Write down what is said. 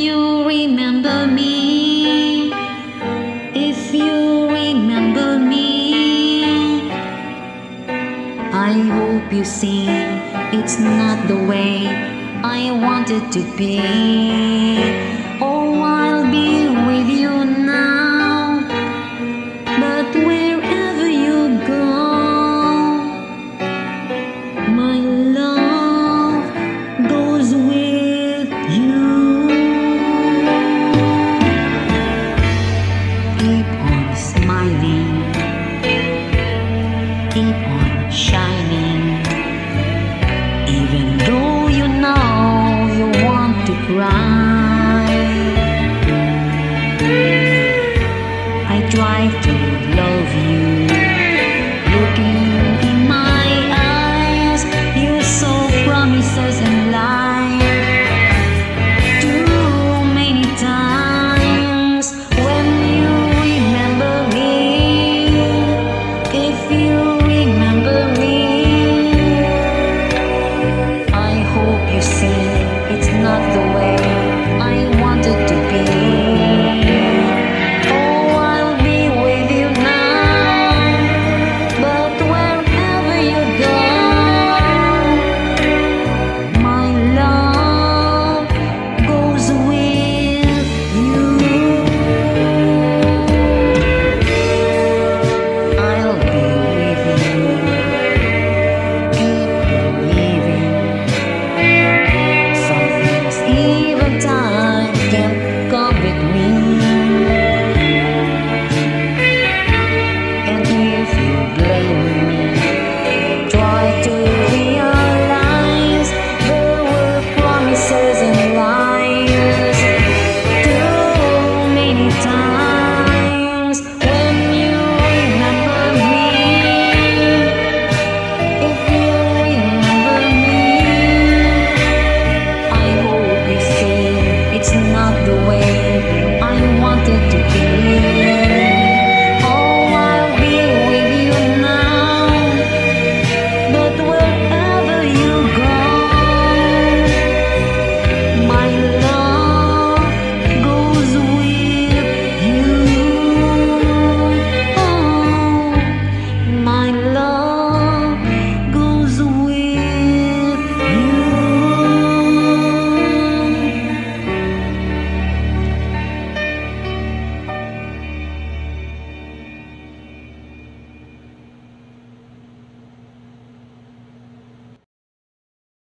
you remember me, if you remember me, I hope you see it's not the way I want it to be. Oh, I'll be with you now, but wherever you go, my love goes with you. Keep on smiling, keep on shining, even though you know you want to cry.